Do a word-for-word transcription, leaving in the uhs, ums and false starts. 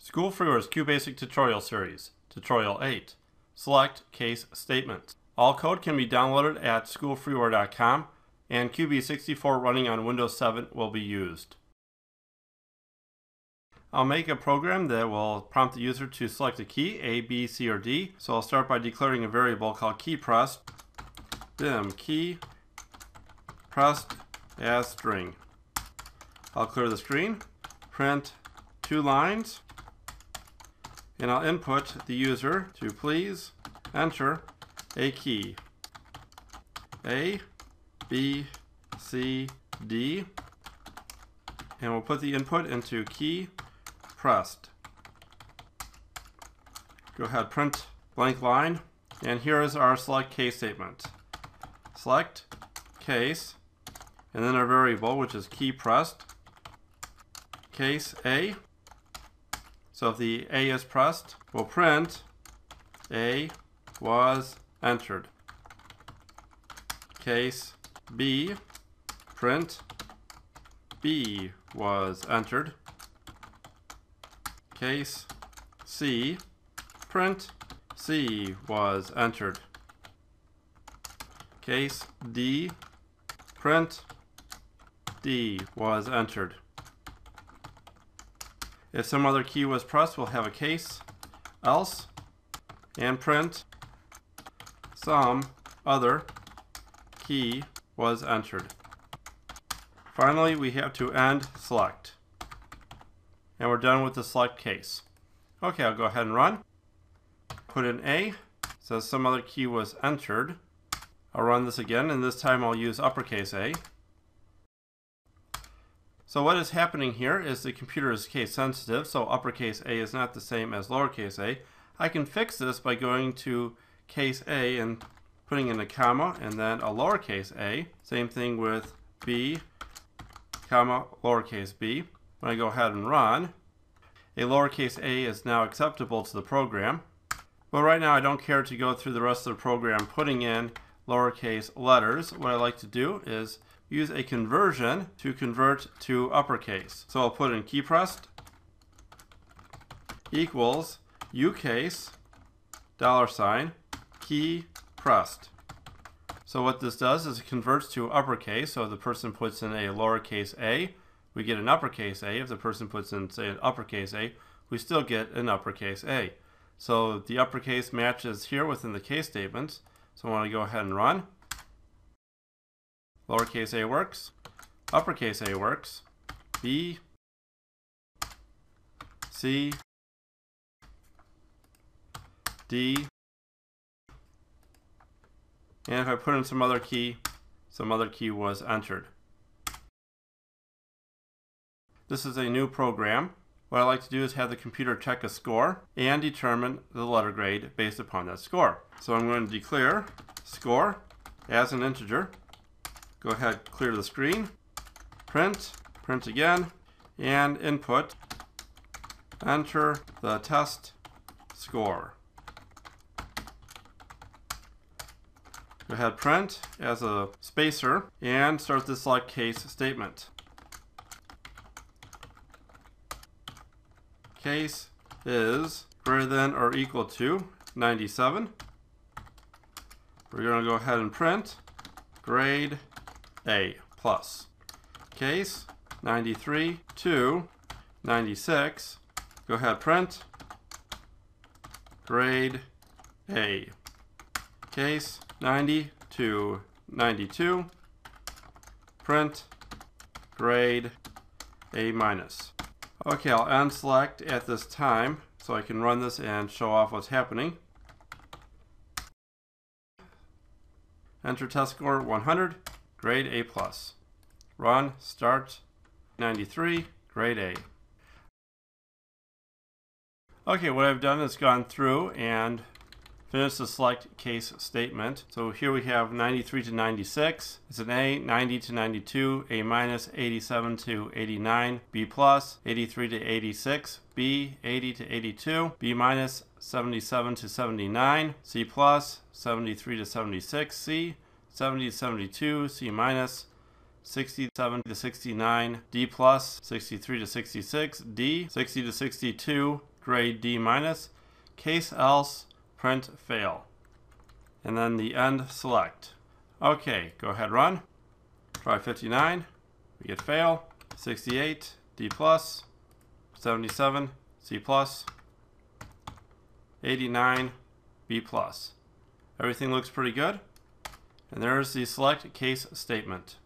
SchoolFreeware's QBasic tutorial series, Tutorial eight. Select Case Statements. All code can be downloaded at school freeware dot com, and Q B sixty-four running on Windows seven will be used. I'll make a program that will prompt the user to select a key, A, B, C, or D. So I'll start by declaring a variable called keyPressed, dim key pressed as string. I'll clear the screen, print two lines, and I'll input the user to please enter a key, A, B, C, D, and we'll put the input into key pressed. Go ahead, print blank line, and here is our select case statement. Select case, and then our variable, which is key pressed, case A. So if the A is pressed, we'll print A was entered. Case B, print B was entered. Case C, print C was entered. Case D, print D was entered. If some other key was pressed, we'll have a case else and print some other key was entered. Finally, we have to end select. And we're done with the select case. Okay, I'll go ahead and run. Put in A, it says some other key was entered. I'll run this again, and this time I'll use uppercase A. So what is happening here is the computer is case sensitive, so uppercase A is not the same as lowercase a. I can fix this by going to case A and putting in a comma and then a lowercase a. Same thing with B, comma, lowercase b. When I go ahead and run, a lowercase a is now acceptable to the program. But right now I don't care to go through the rest of the program putting in lowercase letters. What I like to do is use a conversion to convert to uppercase. So I'll put in keyPressed equals ucase dollar sign key pressed. So what this does is it converts to uppercase. So if the person puts in a lowercase a, we get an uppercase a. If the person puts in, say, an uppercase a, we still get an uppercase a. So the uppercase matches here within the case statements. So I want to go ahead and run. Lowercase a works, uppercase a works, B, C, D, and if I put in some other key, some other key was entered. This is a new program. What I like to do is have the computer check a score and determine the letter grade based upon that score. So I'm going to declare score as an integer. Go ahead, clear the screen, print, print again, and input, enter the test score. Go ahead, print as a spacer, and start the select case statement. Case is greater than or equal to ninety-seven. We're going to go ahead and print grade A plus. Case ninety-three to ninety-six. Go ahead, print grade A. Case ninety to ninety-two. Print grade A minus. Okay, I'll end select at this time so I can run this and show off what's happening. Enter test score one hundred. Grade A plus. Run, start, ninety-three, grade A. Okay, what I've done is gone through and finished the select case statement. So here we have ninety-three to ninety-six. It's an A, ninety to ninety-two, A minus, eighty-seven to eighty-nine, B plus, eighty-three to eighty-six, B, eighty to eighty-two, B minus, seventy-seven to seventy-nine, C plus, seventy-three to seventy-six, C, seventy to seventy-two, C minus, sixty-seven to sixty-nine, D plus, sixty-three to sixty-six, D, sixty to sixty-two, grade D minus, case else, print fail. And then the end select. Okay, go ahead, run. Try fifty-nine, we get fail. sixty-eight, D plus. seventy-seven, C plus. eighty-nine, B plus. Everything looks pretty good. And there's the select case statement.